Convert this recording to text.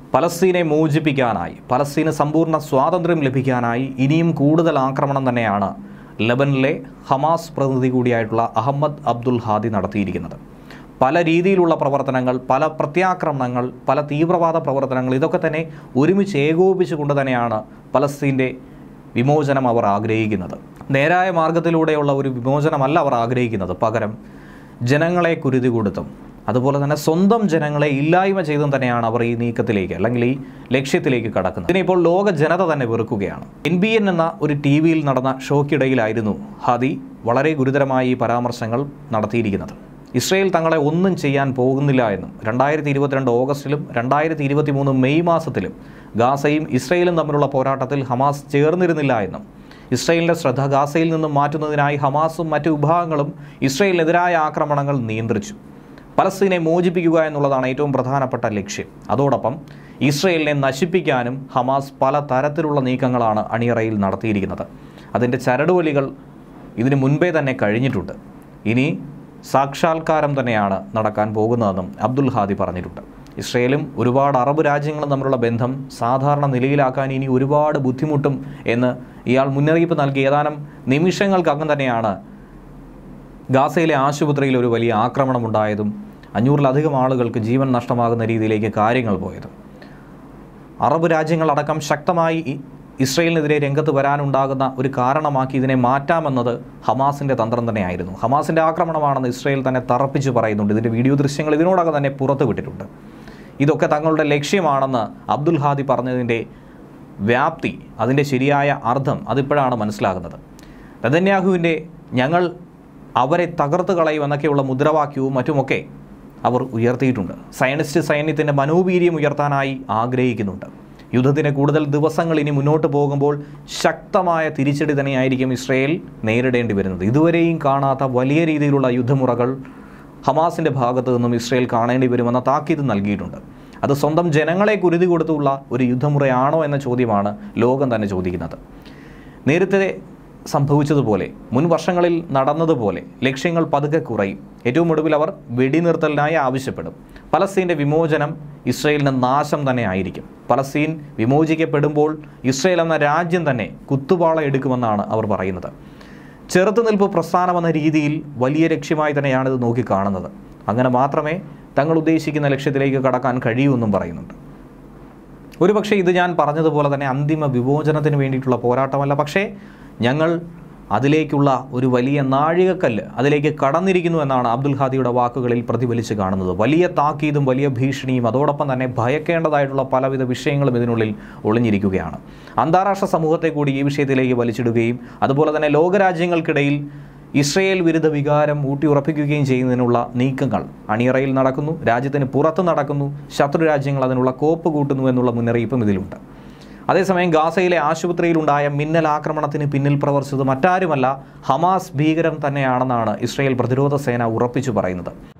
പലസ്തീനെ മോചിപ്പിക്കാനായി, പലസ്തീന് സമ്പൂർണ്ണ സ്വാതന്ത്ര്യം ലഭിക്കാനായി ഇനിയും കൂടുതൽ ആക്രമണം തന്നെയാണ് ലെബനിലെ ഹമാസ് പ്രതിനിധി കൂടിയായിട്ടുള്ള അഹമ്മദ് അബ്ദുൽ ഹാദി നടത്തിയിരിക്കുന്നത്. പല രീതിയിലുള്ള പ്രവർത്തനങ്ങൾ, പല പ്രത്യാക്രമണങ്ങൾ, പല തീവ്രവാദ പ്രവർത്തനങ്ങൾ, ഇതൊക്കെ തന്നെ ഒരുമിച്ച് ഏകോപിപ്പിച്ചുകൊണ്ട് തന്നെയാണ് പലസ്തീൻ്റെ വിമോചനം അവർ ആഗ്രഹിക്കുന്നത്. നേരായ മാർഗത്തിലൂടെയുള്ള ഒരു വിമോചനമല്ല അവർ ആഗ്രഹിക്കുന്നത്. പകരം ജനങ്ങളെ കുരുതി കൊടുത്തും അതുപോലെ തന്നെ സ്വന്തം ജനങ്ങളെ ഇല്ലായ്മ ചെയ്തും തന്നെയാണ് അവർ ഈ നീക്കത്തിലേക്ക് അല്ലെങ്കിൽ ഈ ലക്ഷ്യത്തിലേക്ക് കടക്കുന്നത്. ഇതിനിപ്പോൾ ലോക ജനത തന്നെ വെറുക്കുകയാണ്. NBN എന്ന ഒരു TV യിൽ നടന്ന ഷോയ്ക്കിടയിലായിരുന്നു ഹാദി വളരെ ഗുരുതരമായ ഈ പരാമർശങ്ങൾ നടത്തിയിരിക്കുന്നത്. ഇസ്രയേൽ തങ്ങളെ ഒന്നും ചെയ്യാൻ പോകുന്നില്ല എന്നും 2022 ഓഗസ്റ്റിലും 2023 മെയ് മാസത്തിലും ഗാസയും ഇസ്രയേലും തമ്മിലുള്ള പോരാട്ടത്തിൽ ഹമാസ് ചേർന്നിരുന്നില്ല എന്നും ഇസ്രയേലിൻ്റെ ശ്രദ്ധ ഗാസയിൽ നിന്നും മാറ്റുന്നതിനായി ഹമാസും മറ്റു വിഭാഗങ്ങളും ഇസ്രയേലിനെതിരായ ആക്രമണങ്ങൾ നിയന്ത്രിച്ചു. പലസ്തീനെ മോചിപ്പിക്കുക എന്നുള്ളതാണ് ഏറ്റവും പ്രധാനപ്പെട്ട ലക്ഷ്യം. അതോടൊപ്പം ഇസ്രയേലിനെ നശിപ്പിക്കാനും ഹമാസ് പല തരത്തിലുള്ള നീക്കങ്ങളാണ് അണിയറയിൽ നടത്തിയിരിക്കുന്നത്. അതിൻ്റെ ചരടുവലികൾ ഇതിനു മുൻപേ തന്നെ കഴിഞ്ഞിട്ടുണ്ട്. ഇനി സാക്ഷാത്കാരം തന്നെയാണ് നടക്കാൻ പോകുന്നതെന്നും അബ്ദുൽ ഹാദി പറഞ്ഞിട്ടുണ്ട്. ഇസ്രയേലും ഒരുപാട് അറബ് രാജ്യങ്ങളും തമ്മിലുള്ള ബന്ധം സാധാരണ നിലയിലാക്കാൻ ഇനി ഒരുപാട് ബുദ്ധിമുട്ടും എന്ന് ഇയാൾ മുന്നറിയിപ്പ് നൽകി. ഏതാനും നിമിഷങ്ങൾക്കകം തന്നെയാണ് ഗാസയിലെ ആശുപത്രിയിൽ ഒരു വലിയ ആക്രമണമുണ്ടായതും 500-ലധികം ആളുകൾക്ക് ജീവൻ നഷ്ടമാകുന്ന രീതിയിലേക്ക് കാര്യങ്ങൾ പോയതും. അറബ് രാജ്യങ്ങളടക്കം ശക്തമായി ഇസ്രയേലിനെതിരെ രംഗത്ത് വരാനുണ്ടാകുന്ന ഒരു കാരണമാക്കി ഇതിനെ മാറ്റാമെന്നത് ഹമാസിൻ്റെ തന്ത്രം തന്നെയായിരുന്നു. ഹമാസിൻ്റെ ആക്രമണമാണെന്ന് ഇസ്രയേൽ തന്നെ തറപ്പിച്ച് പറയുന്നുണ്ട്. ഇതിൻ്റെ വീഡിയോ ദൃശ്യങ്ങൾ ഇതിനോടകം തന്നെ പുറത്തു വിട്ടിട്ടുണ്ട്. ഇതൊക്കെ തങ്ങളുടെ ലക്ഷ്യമാണെന്ന് അബ്ദുൽ ഹാദി പറഞ്ഞതിൻ്റെ വ്യാപ്തി, അതിൻ്റെ ശരിയായ അർത്ഥം അതിപ്പോഴാണ് മനസ്സിലാകുന്നത്. നെതന്യാഹുവിൻ്റെ ഞങ്ങൾ അവരെ തകർത്ത് കളയുമെന്നൊക്കെയുള്ള മുദ്രാവാക്യവും മറ്റുമൊക്കെ അവർ ഉയർത്തിയിട്ടുണ്ട്. സയനിസ്റ്റ് സൈന്യത്തിൻ്റെ മനോവീര്യം ഉയർത്താനായി ആഗ്രഹിക്കുന്നുണ്ട്. യുദ്ധത്തിന് കൂടുതൽ ദിവസങ്ങൾ ഇനി മുന്നോട്ട് പോകുമ്പോൾ ശക്തമായ തിരിച്ചടി തന്നെയായിരിക്കും ഇസ്രയേൽ നേരിടേണ്ടി വരുന്നത്. ഇതുവരെയും കാണാത്ത വലിയ രീതിയിലുള്ള യുദ്ധമുറകൾ ഹമാസിൻ്റെ ഭാഗത്തു നിന്നും ഇസ്രയേൽ കാണേണ്ടി വരുമെന്ന താക്കീത് നൽകിയിട്ടുണ്ട്. അത് സ്വന്തം ജനങ്ങളെ കുരുതി കൊടുത്തുള്ള ഒരു യുദ്ധമുറയാണോ എന്ന ചോദ്യമാണ് ലോകം തന്നെ ചോദിക്കുന്നത്. നേരത്തെ സംഭവിച്ചതുപോലെ, മുൻ വർഷങ്ങളിൽ നടന്നതുപോലെ ലക്ഷ്യങ്ങൾ പതുക്കെ കുറയും. ഏറ്റവും ഒടുവിൽ അവർ വെടിനിർത്തലിനായി ആവശ്യപ്പെടും. പലസ്തീൻ്റെ വിമോചനം ഇസ്രയേലിന് നാശം തന്നെ ആയിരിക്കും. പലസ്തീൻ വിമോചിക്കപ്പെടുമ്പോൾ ഇസ്രയേൽ എന്ന രാജ്യം തന്നെ കുത്തുപാള എടുക്കുമെന്നാണ് അവർ പറയുന്നത്. ചെറുത്തുനിൽപ്പ് പ്രസ്ഥാനമെന്ന രീതിയിൽ വലിയ ലക്ഷ്യമായി തന്നെയാണ് ഇത് നോക്കിക്കാണുന്നത്. അങ്ങനെ മാത്രമേ തങ്ങൾ ഉദ്ദേശിക്കുന്ന ലക്ഷ്യത്തിലേക്ക് കടക്കാൻ കഴിയൂ എന്നും പറയുന്നുണ്ട്. ഒരുപക്ഷെ ഇത് ഞാൻ പറഞ്ഞതുപോലെ തന്നെ അന്തിമ വിമോചനത്തിന് വേണ്ടിയിട്ടുള്ള പോരാട്ടമല്ല, പക്ഷേ ഞങ്ങൾ അതിലേക്കുള്ള ഒരു വലിയ നാഴികക്കല്ല് അതിലേക്ക് കടന്നിരിക്കുന്നു എന്നാണ് അബ്ദുൽ ഹാദിയുടെ വാക്കുകളിൽ പ്രതിഫലിച്ച് കാണുന്നത്. വലിയ താക്കീതും വലിയ ഭീഷണിയും അതോടൊപ്പം തന്നെ ഭയക്കേണ്ടതായിട്ടുള്ള പലവിധ വിഷയങ്ങളും ഇതിനുള്ളിൽ ഒളിഞ്ഞിരിക്കുകയാണ്. അന്താരാഷ്ട്ര സമൂഹത്തെ കൂടി ഈ വിഷയത്തിലേക്ക് വലിച്ചിടുകയും അതുപോലെ തന്നെ ലോകരാജ്യങ്ങൾക്കിടയിൽ ഇസ്രയേൽ വിരുദ്ധ വികാരം ഊട്ടിയുറപ്പിക്കുകയും ചെയ്യുന്നതിനുള്ള നീക്കങ്ങൾ അണിയറയിൽ നടക്കുന്നു, രാജ്യത്തിന് പുറത്ത് നടക്കുന്നു. ശത്രു രാജ്യങ്ങൾ അതിനുള്ള കോപ്പ് കൂട്ടുന്നു എന്നുള്ള മുന്നറിയിപ്പും ഇതിലുണ്ട്. അതേസമയം ഗാസയിലെ ആശുപത്രിയിലുണ്ടായ മിന്നൽ ആക്രമണത്തിന് പിന്നിൽ പ്രവർത്തിച്ചത് മറ്റാരുമല്ല, ഹമാസ് ഭീകരം തന്നെയാണെന്നാണ് ഇസ്രയേൽ പ്രതിരോധ സേന ഉറപ്പിച്ചു പറയുന്നത്.